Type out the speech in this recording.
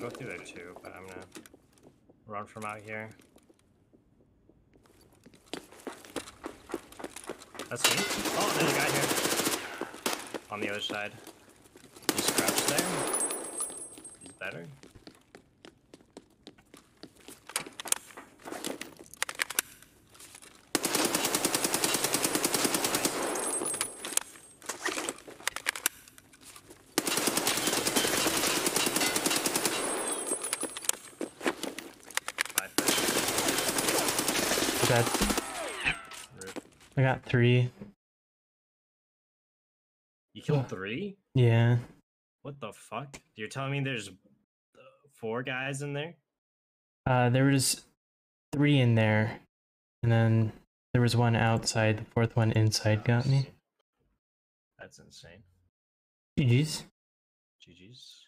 go through there too, but I'm gonna run from out here. That's me. Oh, there's a guy here. On the other side. He's crouched there. He's better. I got 3. You killed 3? Yeah. What the fuck? You're telling me there's 4 guys in there? There was 3 in there, and then there was 1 outside. The 4th one inside got me. That's insane. GG's. GG's.